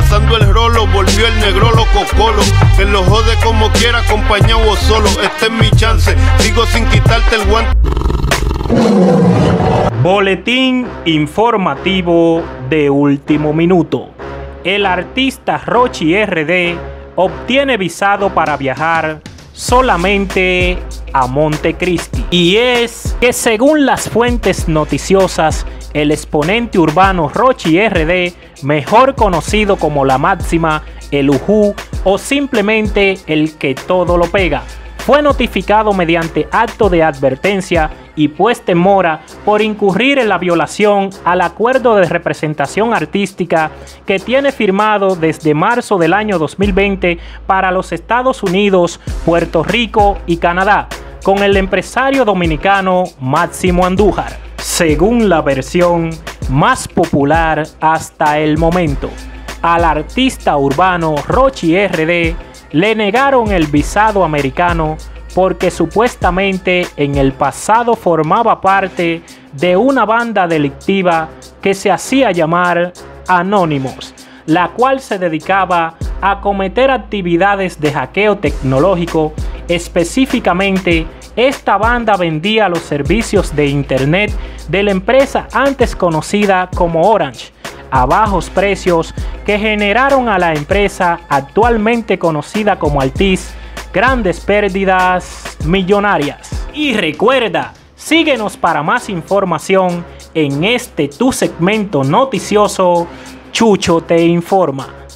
pasando el rolo, volvió el negro loco colo, que lo jode como quiera, acompañado o solo. Este es mi chance, digo sin quitarte el guante. Boletín informativo de último minuto. El artista Rochy RD obtiene visado para viajar solamente a Montecristi. Y es que según las fuentes noticiosas, el exponente urbano Rochy RD, mejor conocido como La Máxima, el Ujú o simplemente el que todo lo pega, fue notificado mediante acto de advertencia y puesta en mora por incurrir en la violación al acuerdo de representación artística que tiene firmado desde marzo del año 2020 para los Estados Unidos, Puerto Rico y Canadá, con el empresario dominicano Máximo Andújar, según la versión más popular hasta el momento. Al artista urbano Rochy RD le negaron el visado americano porque supuestamente en el pasado formaba parte de una banda delictiva que se hacía llamar Anonymous, la cual se dedicaba a cometer actividades de hackeo tecnológico. Específicamente, esta banda vendía los servicios de internet de la empresa antes conocida como Orange a bajos precios, que generaron a la empresa actualmente conocida como Altiz grandes pérdidas millonarias. Y recuerda, síguenos para más información en este tu segmento noticioso, Chucho te informa.